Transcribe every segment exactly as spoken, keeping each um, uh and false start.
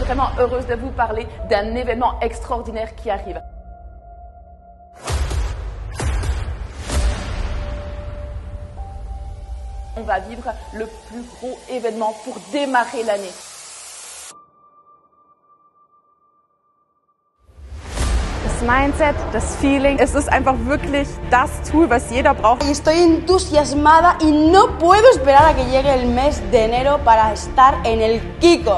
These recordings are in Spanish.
vraiment heureuse de vous parler d'un événement extraordinaire qui arrive. On va vivre le plus gros événement pour démarrer l'année. Das Mindset, das Feeling, es ist einfach wirklich das Tool, was jeder braucht. Estoy entusiasmada y no puedo esperar a que llegue el mes de enero para estar en el kickoff.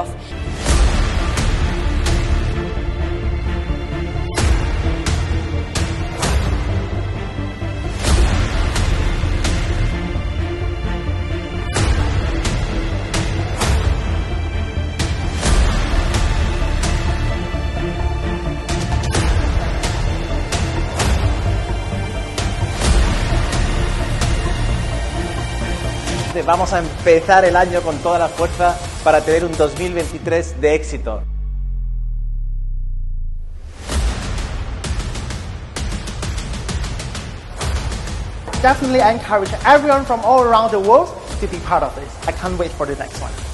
Vamos a empezar el año con toda la fuerza para tener un dos mil veintitrés de éxito. Definitely encourage everyone from all around the world to be part of this. I can't wait for the next one.